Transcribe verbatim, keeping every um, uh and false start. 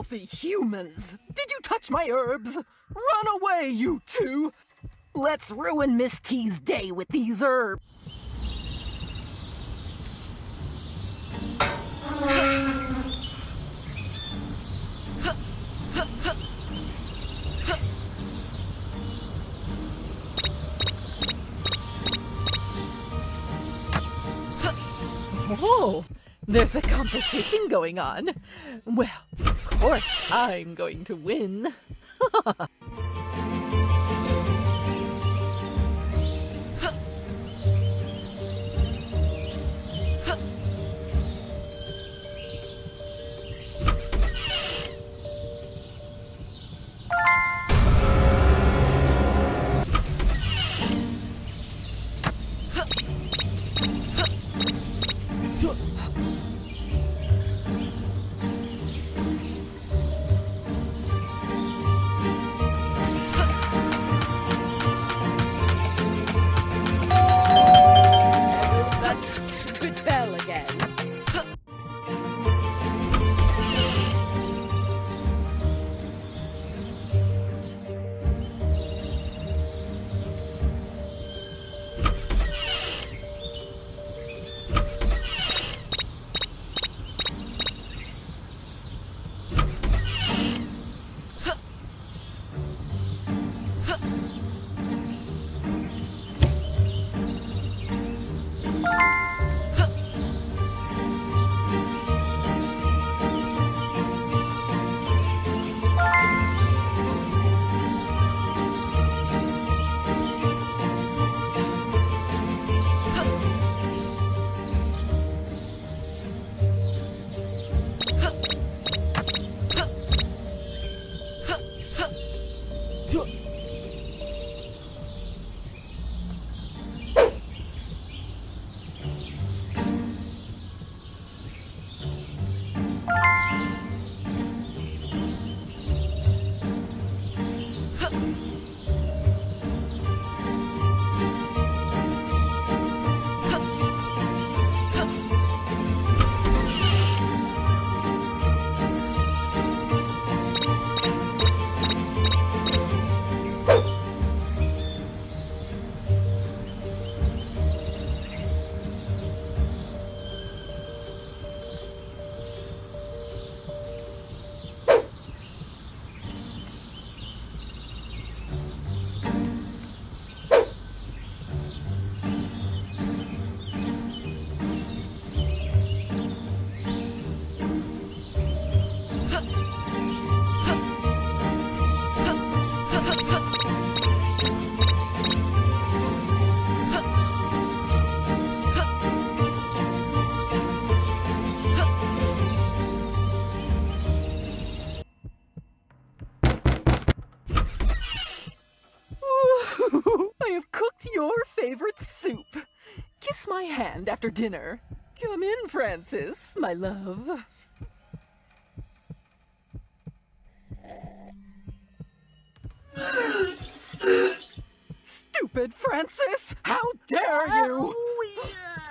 filthy humans! Did you touch my herbs? Run away, you two! Let's ruin Miss T's day with these herbs! Whoa! There's a competition going on. Well, of course I'm going to win. Your favorite soup. Kiss my hand after dinner. Come in, Francis, my love. Stupid Francis! How dare you!